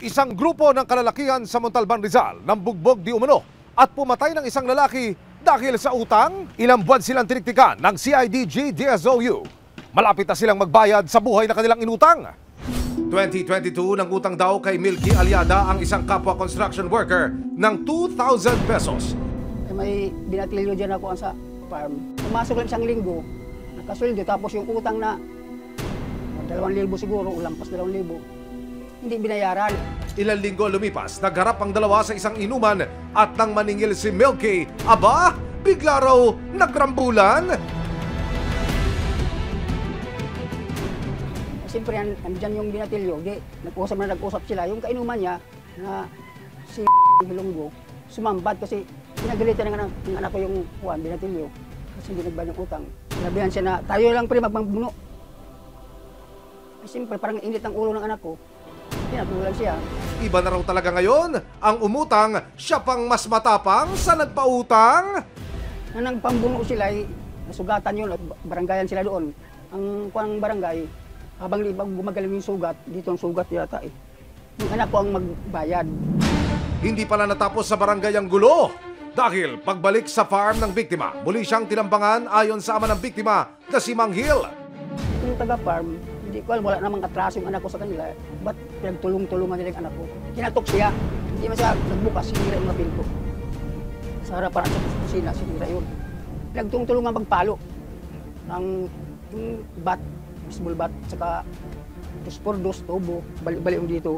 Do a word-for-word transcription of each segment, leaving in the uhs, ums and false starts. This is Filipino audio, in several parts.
Isang grupo ng kalalakihan sa Montalban, Rizal nang bugbog di umano at pumatay ng isang lalaki dahil sa utang. Ilang buwan silang tiniktikan ng C I D G D S O U. Malapit na silang magbayad sa buhay na kanilang inutang. twenty twenty-two nang utang daw kay Milky Aliada ang isang kapwa construction worker ng two thousand pesos. May binatilyo dyan ako sa farm. Pumasok lang isang linggo, nakasweldo, tapos yung utang na dalawang libo siguro, lampas dalawang libo, hindi binayaran. Ilang linggo lumipas, nagharap ang dalawa sa isang inuman at nang maningil si Milky, aba, bigla raw nagrambulan. Siyempre, andyan yung binatilyo, di, nag-usap na nag-usap sila. Yung kainuman niya na si Bilonggo, sumambat kasi pinagalitan ng anak, ng anak ko yung Juan, binatilyo. Kasi hindi nagbayad ng utang. Sinabihan siya na tayo lang pre magpambuno. Siyempre, parang init ang ulo ng anak ko. Pinatulan siya. Iba na raw talaga ngayon, ang umutang, siya pang mas matapang sa nagpautang. Na nagpambuno sila, eh, nasugatan yun, at barangayan sila doon. Ang kuang barangay, habang ibang gumagaling yung sugat, dito ang sugat yata eh. Yung anak ko ang magbayad. Hindi pala natapos sa barangay ang gulo. Dahil pagbalik sa farm ng biktima, muli siyang tinambangan ayon sa ama ng biktima na si Manghil. Yung taga-farm, hindi ko alam, wala namang katraso yung anak ko sa kanila. Ba't pinagtulong-tulungan nila yung anak ko? Kinatok siya, hindi man siya nagbukas, sinira yung mga pinto. Sa harapan sa kusina, sinira yun. Pinagtulong-tulungan pagpalo ng yung bat, baseball bat, saka dos por dos, tubo, balik-balik yung dito.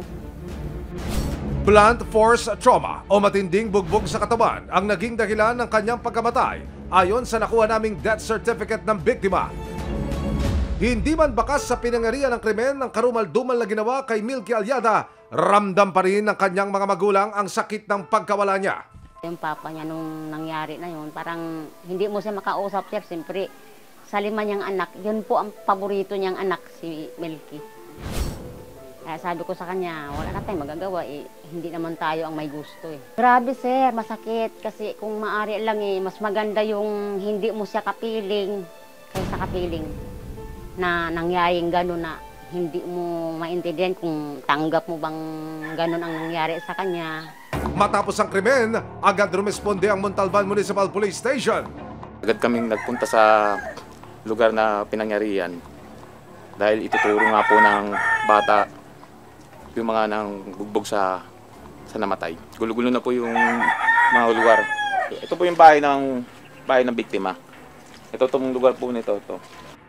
Blunt force trauma o matinding bugbog sa katawan ang naging dahilan ng kanyang pagkamatay ayon sa nakuha naming death certificate ng biktima. Hindi man bakas sa pinangarian ng krimen ng karumal-dumal na ginawa kay Milky Aliada, ramdam pa rin ng kanyang mga magulang ang sakit ng pagkawala niya. Yung papa niya nung nangyari na yun, parang hindi mo siya makausap, sir. Siyempre, sa lima niyang anak, yun po ang paborito niyang anak, si Milky. Kaya sabi ko sa kanya, wala na tayong magagawa eh. Hindi naman tayo ang may gusto eh. Grabe sir, masakit. Kasi kung maaari lang eh, mas maganda yung hindi mo siya kapiling kaysa kapiling. Na nangyaring gano'n na hindi mo maintindihan kung tanggap mo bang gano'n ang nangyari sa kanya. Matapos ang krimen, agad rumesponde ang Montalban Municipal Police Station. Agad kaming nagpunta sa lugar na pinangyarihan. Dahil ituturo nga po ng bata yung mga nang bugbog sa sa namatay. Gulo-gulo na po yung mga lugar. Ito po yung bahay ng bahay ng biktima. Ito tong lugar po nito to.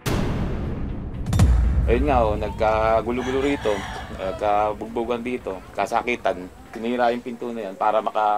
Ayun nga oh, nagkagulo-gulo rito, nagkabugbogan dito, kasakitan. Tinira yung pinto na yan para maka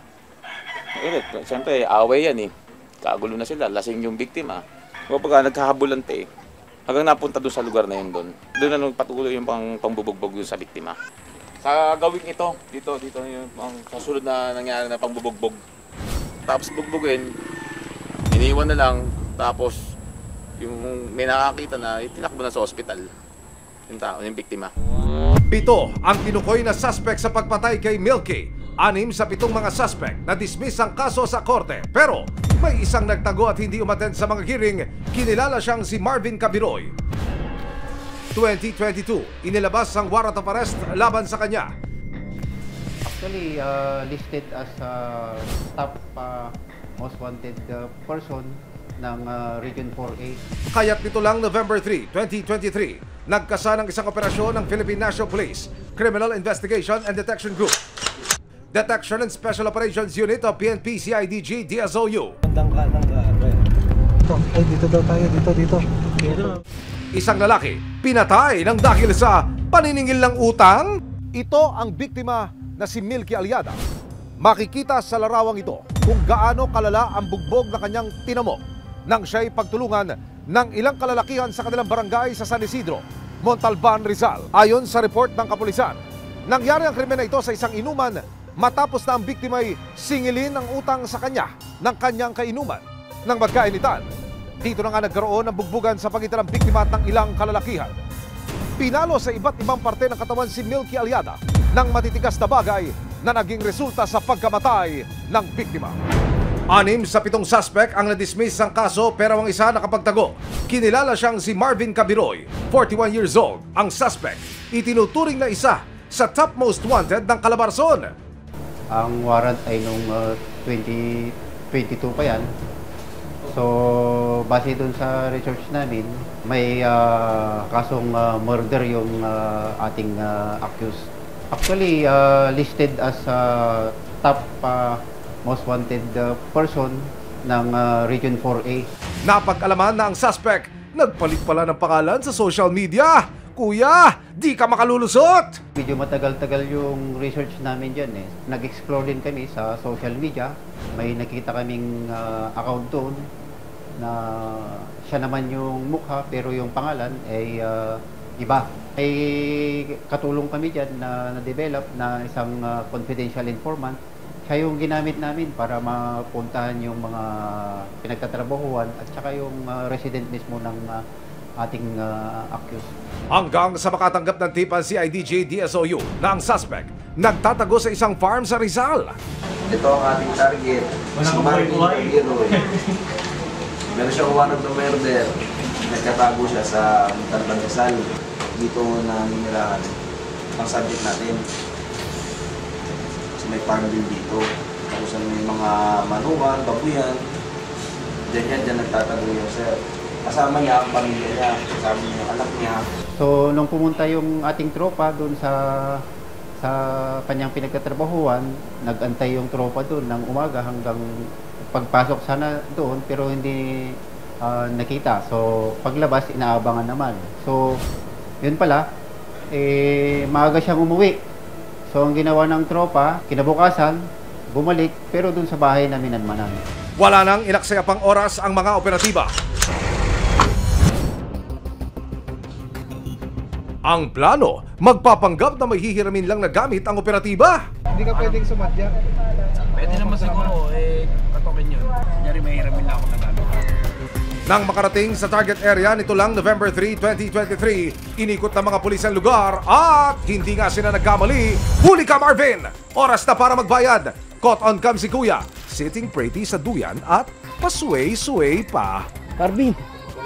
eh, siyempre away yan eh. Kagulo na sila, lasing yung biktima. Kapag nagkahabulante eh. Hanggang napunta doon sa lugar na yun doon. Doon na nung patuloy yung pang, pangbubugbog yun sa biktima. Sa gawing ito, dito, dito yung pang, kasunod na nangyari na pangbubugbog. Tapos bugbugin, iniwan na lang, tapos yung may nakakita na, itinakbo na sa ospital. Yung tao, yung biktima. Pito ang tinukoy na suspect sa pagpatay kay Milky. Anim sa pitong mga suspect na dismiss ang kaso sa korte. Pero may isang nagtago at hindi umattend sa mga hearing. Kinilala siyang si Marvin Cabiroy. twenty twenty-two, inilabas ang warrant of arrest laban sa kanya. Actually, uh, listed as a top uh, most wanted uh, person ng uh, Region four A. Kaya't nito lang November three, twenty twenty-three, nagkasa ng isang operasyon ng Philippine National Police Criminal Investigation and Detection Group, Detection and Special Operations Unit of P N P C I D G D S O U. Dito, ay dito daw tayo, dito, dito. Dito. Isang lalaki, pinatay ng dahil sa paniningil ng utang. Ito ang biktima na si Milky Aliada. Makikita sa larawang ito kung gaano kalala ang bugbog na kanyang tinamo nang siya'y pagtulungan ng ilang kalalakihan sa kanilang barangay sa San Isidro, Montalban, Rizal. Ayon sa report ng kapulisan, nangyari ang krimen na ito sa isang inuman matapos na ang biktima'y singilin ang utang sa kanya ng kanyang kainuman. Nang magkainitan, dito na nga nagkaroon ng bugbugan sa pagitan ng biktima at ng ilang kalalakihan. Pinalo sa iba't ibang parte ng katawan si Milky Aliada ng matitigas na bagay na naging resulta sa pagkamatay ng biktima. Anim sa pitong suspect ang na-dismiss ang kaso pero ang isa nakapagtago. Kinilala siyang si Marvin Cabiroy, forty-one years old. Ang suspect, itinuturing na isa sa top most wanted ng Calabarzon. Ang warrant ay nung uh, twenty twenty-two pa yan. So, base dun sa research namin, may uh, kasong uh, murder yung uh, ating uh, accused. Actually, uh, listed as uh, top uh, most wanted uh, person ng uh, Region four A. Napag-alaman na ang suspect nagpalit pala ng pangalan sa social media. Kuya, di ka makalulusot! Medyo matagal-tagal yung research namin dyan eh. Nag-explore din kami sa social media. May nakita kaming uh, account doon na siya naman yung mukha pero yung pangalan ay uh, iba. May katulong kami dyan na na-develop na isang uh, confidential informant. Siya yung ginamit namin para mapuntahan yung mga pinagtatrabahuan at saka yung uh, resident mismo ng uh, ating uh, accused. Hanggang sa makatanggap ng tip ang C I D J D S O U na ang suspect nagtatago sa isang farm sa Rizal. Ito ang ating target. Si Marvin Cabiroy. Meron siyang warrant of murder. Nagkatago siya sa Talbang Rizal. Dito na ninirahan ang subject natin. Kasi may farm din dito. Tapos may mga manukan, babuyan. Diyan yan, diyan nagtatago yung sir. Kasama niya ang pamilya niya, kasama niya ang anak niya. So, nung pumunta yung ating tropa doon sa sa kanyang pinagtatrabahuan, nag-antay yung tropa doon ng umaga hanggang pagpasok sana doon pero hindi uh, nakita. So, paglabas, inaabangan naman. So, yun pala, eh, maaga siyang umuwi. So, ang ginawa ng tropa, kinabukasan, bumalik, pero doon sa bahay namin nanmanan. Wala nang inaksaya pang oras ang mga operatiba. Ang plano, magpapanggap na may hihiramin lang na gamit ang operatiba. Hindi ka pwedeng sumadya. Pwede naman siguro, eh, katokin yun. Kunyari may hiramin lang ako na gamit. Nang makarating sa target area nito lang November three, twenty twenty-three, inikot ng mga pulis ang lugar at hindi nga sila nagkamali. Huli ka, Marvin! Oras na para magbayad. Caught on cam si Kuya, sitting pretty sa duyan at pasway-sway pa. Marvin!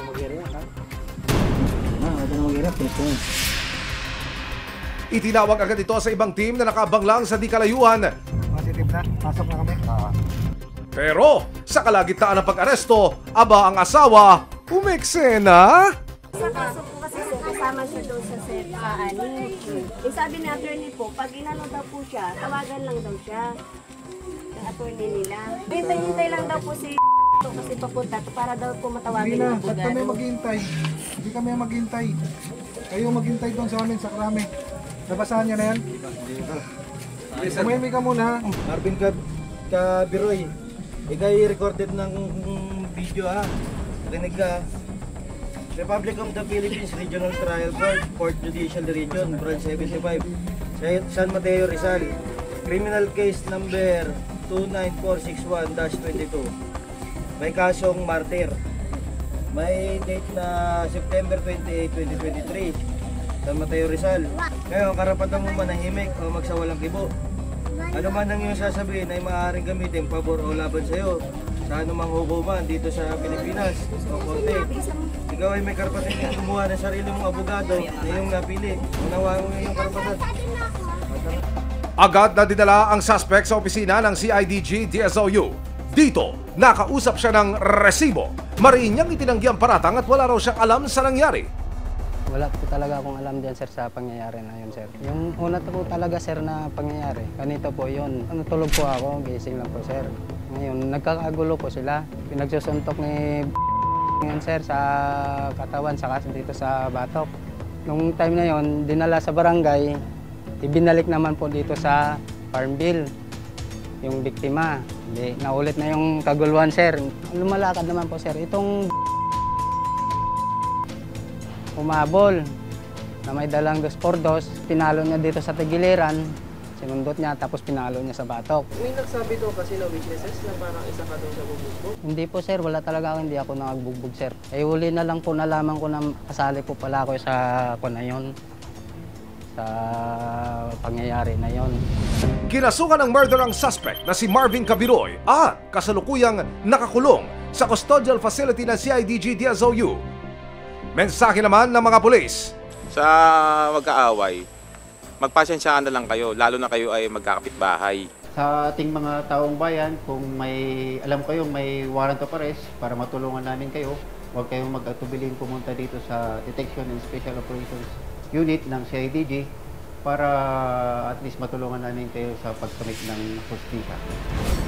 Itinawag agad ito sa ibang team na nakabang lang sa di kalayuan. Positive na. Pasok na kami. Ah. Pero sa kalagitnaan ng pag-aresto, aba ang asawa, umeksena. Sa kaso po kasi sir, kasama siya doon sa set sa ani. Eh sabi ni attorney po, pag inano daw po siya, tawagan lang daw siya. Ang attorney nila. Hintay-hintay lang daw po si kasi papunta para daw po matawagan Hindi na. yung Ba't kami abogado. maghintay? Hindi kami maghintay. Kayo maghintay doon sa amin sa krame. Nabasahan niya na yan? Umemi ka muna. Marvin Cab Cabiroy, ikay recorded ng video ha. Rinig ka. Republic of the Philippines Regional Trial Court, Court Judicial Region, Branch seventy-five, San Mateo, Rizal. Criminal case number two nine four six one dash twenty-two. May kasong martyr. May date na September twenty-eighth, twenty twenty-three. San Mateo, Rizal. Ngayon, karapatan mo manahimik o magsawalang kibo. Ano man ang iyong sasabihin ay maaaring gamitin pabor o laban sa iyo sa anumang hukuman dito sa Pilipinas o korte. Ikaw ay may karapatan na kumuha ng sarili mong abogado na iyong napili. Unawaan mo iyong karapatan. Agad na dinala ang suspect sa opisina ng C I D G D S O U. Dito, nakausap siya ng resibo. Mariin niyang itinanggi ang paratang at wala raw siyang alam sa nangyari. Wala po talaga akong alam dyan, sir, sa pangyayari na yun, sir. Yung una po talaga, sir, na pangyayari, ganito po yun. Natulog po ako, gising lang po, sir. Ngayon, nagkakagulo po sila. Pinagsusuntok ni yun, sir, sa katawan, saka dito sa batok. Nung time na yun, dinala sa barangay, ibinalik naman po dito sa Farmville, yung biktima. Hindi, naulit na yung kaguluhan, sir. Lumalakad naman po, sir. Itong umabol na may dalang dos por dos, pinalo niya dito sa tagiliran, sinundot niya tapos pinalo niya sa batok. May nagsabi daw kasi na witnesses na parang isa ka daw sa bubugbog. Hindi po, sir, wala talaga ako, hindi ako nagbugbog, sir. Eh huli na lang po nalaman ko na kasali po pala ako sa ako na yun, sa pangyayari na yon. Kinasukan ng murder ang suspect na si Marvin Cabiroy at kasalukuyang nakakulong sa custodial facility ng C I D G D S O U. Mensahe naman ng mga pulis. Sa magkaaway, magpasensyaan na lang kayo, lalo na kayo ay magkakapitbahay. Sa ating mga taong bayan, kung may alam kayo may warrant of arrest para matulungan namin kayo, huwag kayong mag-atubiling pumunta dito sa Detection and Special Operations Unit ng C I D G para at least matulungan namin kayo sa pagkamit ng hustisya.